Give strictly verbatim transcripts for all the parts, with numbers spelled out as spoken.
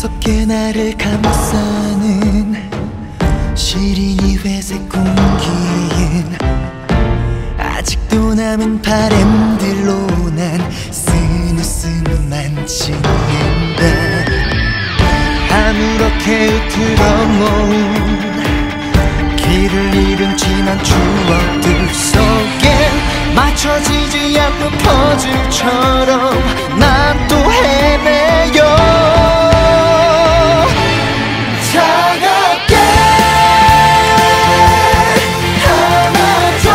무섭게 나를 감싸는 시린이 회색 공기엔 아직도 남은 바램들로 난 스느스만 지낸다. 아무렇게 흐트러 놓은 길을 잃은 지난 추억들 속엔 맞춰지지 않는 퍼즐처럼 난 또 헤매요. 차갑게 안아줘.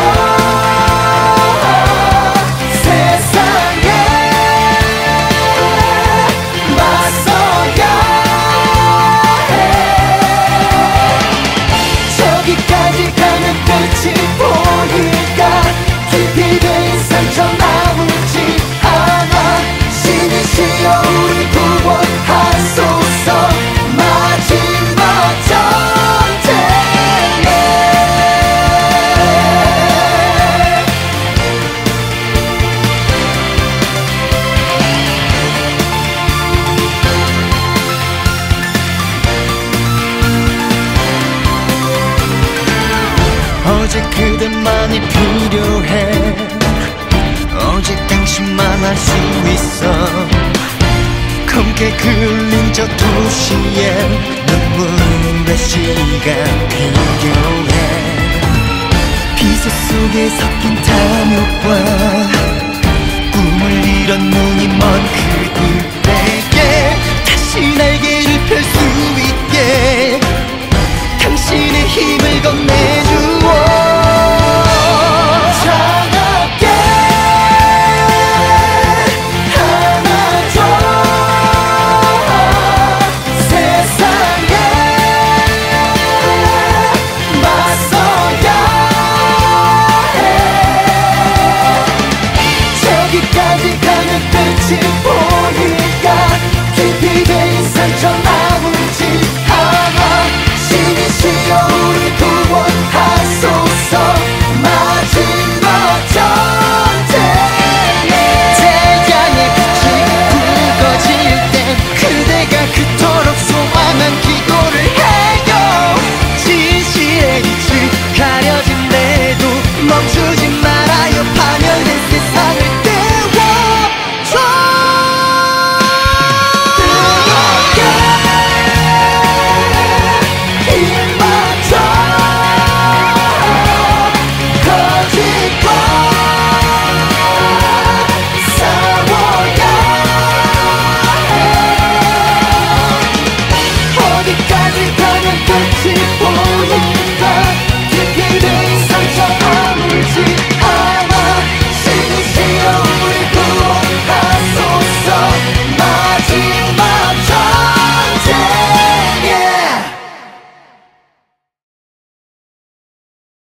세상에 맞서야 해. 저기까지 가면 끝이 보일까. 깊이 된 상처 나오지 않아. 신이시여 우리 구원하소서. 마지막 전쟁에 어제 그대만이 필요해. 오직 당신만 알 수 있어. 검게 그을린 저 도시에 눈물의 시간 필요해. 비서 속에 섞인 탐욕과 꿈을 잃은 눈이 먼 그들에게 다시 날개를 펼 수 있게 당신의 힘을 건네주어. 끝이 보일까. 깊이 된 상처 나오지 않아. 신이시여 우리 구원하소서. 마지막 전쟁에 태양의 빛이 붉어질 땐 그대가 그토록 소망한 기도를 해요. 진실의 빛을 가려진 데도 멈추지 말아요. 파멸된 세상을 어디까지 가면 끝이